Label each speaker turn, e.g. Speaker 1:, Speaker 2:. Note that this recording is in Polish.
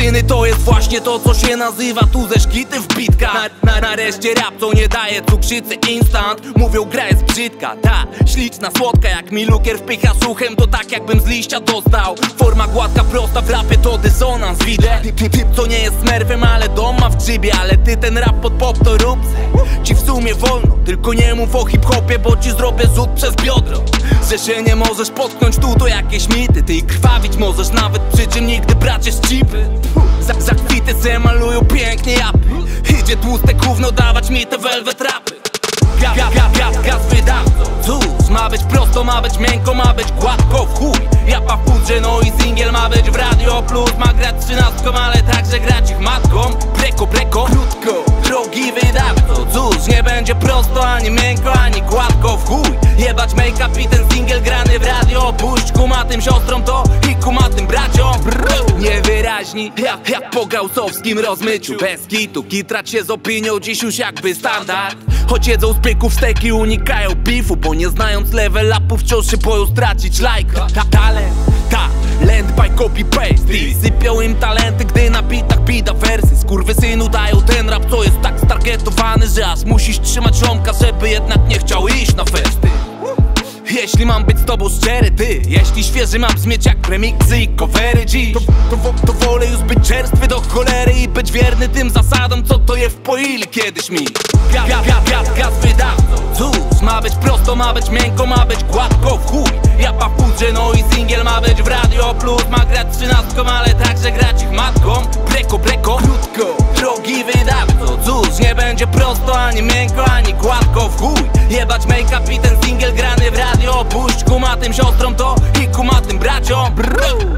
Speaker 1: Syny to jest właśnie to, co się nazywa tu ze szkity w bitkach. Nareszcie rap, co nie daje cukrzycy instant. Mówią, gra jest brzydka, ta śliczna, słodka. Jak mi lukier wpycha słuchem, to tak jakbym z liścia dostał. Forma gładka, prosta, w rapie to dysonans, widzę. Typ, co nie jest smerwem, ale dom ma w grzybie. Ale ty ten rap pod pop to rób se. Ci w sumie wolno, tylko nie mów o hip-hopie, bo ci zrobię zód przez biodro. Że się nie możesz potknąć tu, to jakieś mity. Ty krwawić możesz nawet, przy czym nigdy bracie z chipy. Za kwity se malują pięknie japy. Idzie tłuste gówno dawać mi te velvet rapy. Gaz wydawcą. Cóż, ma być prosto, ma być miękko, ma być gładko w chuj. Japa w pudrze, no i singiel ma być w Radio Plus. Ma grać 13, ale także grać ich matką. Breko, krótko, drogi wydawco. Cóż, nie będzie prosto, ani miękko, ani gładko w chuj. Jebać make-up i ten singiel grany w radio. Puść kumatym siostrom to i kumatym braciom. Niewyraźni, jak po gaussowskim rozmyciu. Bez kitu, kitrać się z opinią dziś już jakby standard. Choć jedzą z pyków steki, unikają beefu, bo nie znając level upu wciąż się boją stracić lajka. Talent by copy paste. I sypią im talenty, gdy na bitach bida wersy. Skurwysynu dają ten rap, co jest tak stargetowany, że aż musisz trzymać rąka, żeby jednak nie chciał iść na festy. Jeśli mam być z tobą szczery, ty, jeśli świeży mam brzmieć jak remixy i covery dziś, to wolę już być czerstwy do cholery i być wierny tym zasadom, co to je wpoili kiedyś mi. Gaz wydawcą. Cóż, ma być prosto, ma być miękko, ma być gładko w chuj. Japa w pudrze, no i singiel ma być w Radio Plus. Ma grać 13, ale także grać ich matką. Breko, krótko, drogi wydawco. Cóż, nie będzie prosto, ani miękko, ani gładko w chuj. Jebać make-up i ten singiel grany w radio. Puść kumatym siostrom to i kumatym braciom.